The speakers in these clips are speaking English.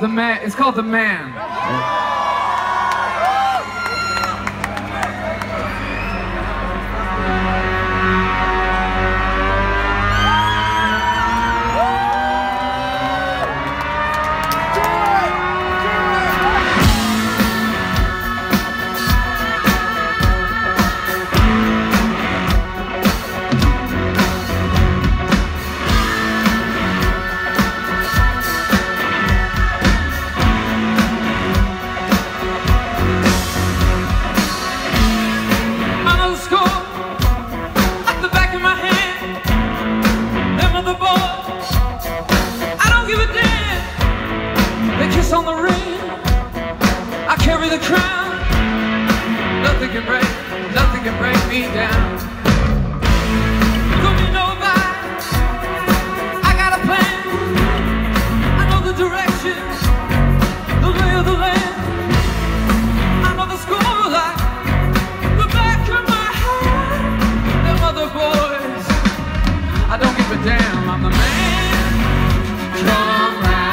The Man. It's called The Man. On the ring, I carry the crown. Nothing can break me down. Don't you know that I got a plan? I know the direction, the lay of the land. I know the score like the back of my hand. Them other boys, I don't give a damn. I'm the man. Come round.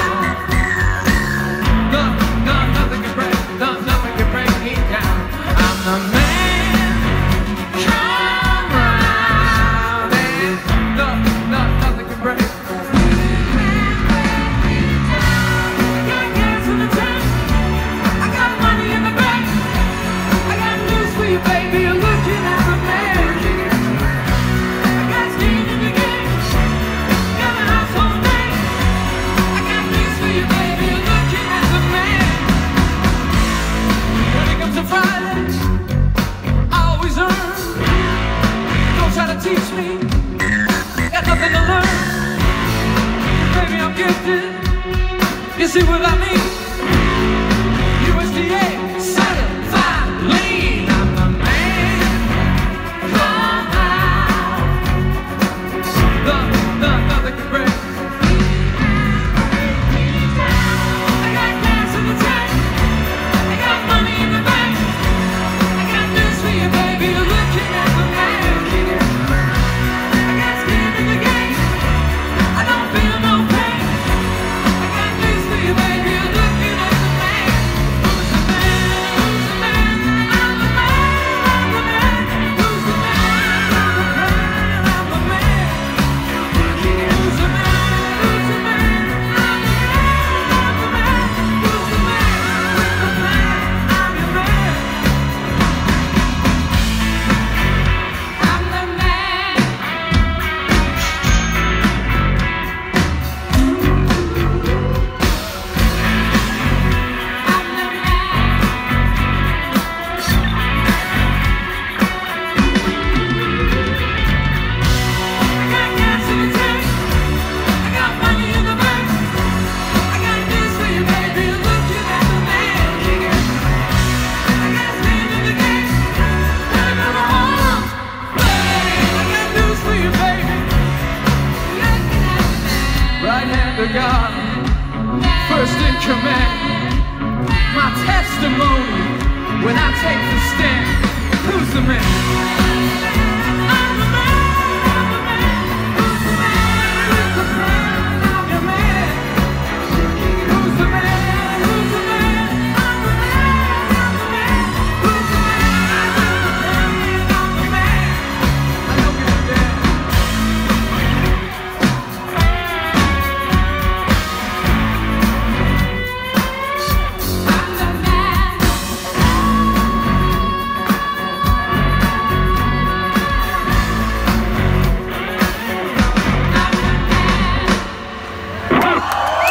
Teach me, got nothing to learn. Baby, I'm gifted. You see what I mean?